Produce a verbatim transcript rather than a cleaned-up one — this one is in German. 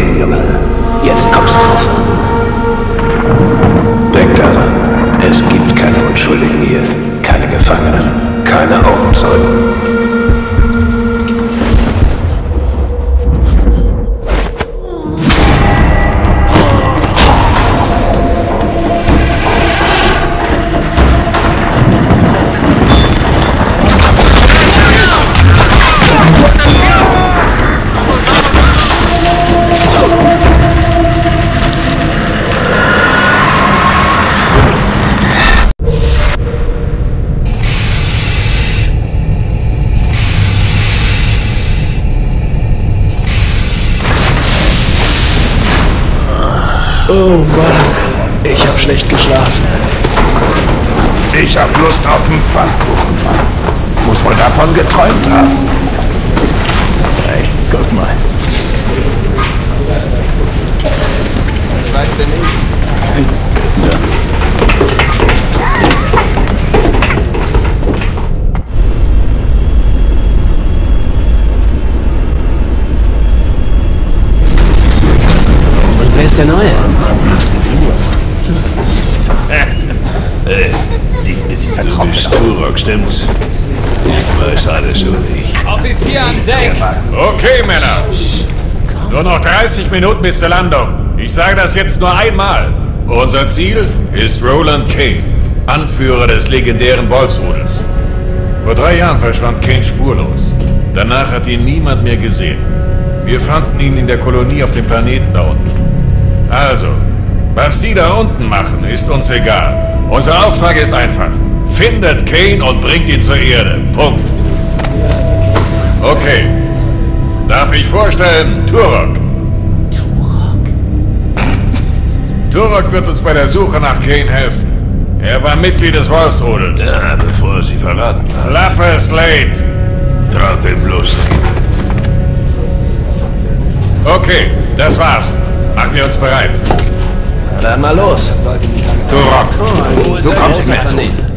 Okay, Junge. Jetzt kommt's drauf an. Denk daran, es gibt keine Unschuldigen hier. Keine Gefangenen, keine Augenzeugen. Oh Mann, ich hab schlecht geschlafen. Ich hab Lust auf einen Pfannkuchen, Mann. Muss wohl davon geträumt haben. Hey, guck mal. Was weiß der nicht? Hey, wer ist denn das? Und wer ist der Neue? Hey, sieht ein bisschen vertrocknet aus. Turok, stimmt's? Ich weiß alles über dich. Offizier an Deck! Okay, Männer. Nur noch dreißig Minuten bis zur Landung. Ich sage das jetzt nur einmal. Unser Ziel ist Roland Kane, Anführer des legendären Wolfsrudels. Vor drei Jahren verschwand Kane spurlos. Danach hat ihn niemand mehr gesehen. Wir fanden ihn in der Kolonie auf dem Planeten da unten. Also, was die da unten machen, ist uns egal. Unser Auftrag ist einfach. Findet Kane und bringt ihn zur Erde. Punkt. Okay. Darf ich vorstellen, Turok. Turok? Turok wird uns bei der Suche nach Kane helfen. Er war Mitglied des Wolfsrudels. Ja, bevor Sie verraten haben. Klappe, Slade. Traut dem bloß nicht. Okay, das war's. Machen wir uns bereit. Na dann mal los. Turok, Wo ist du der kommst große mit. Planet?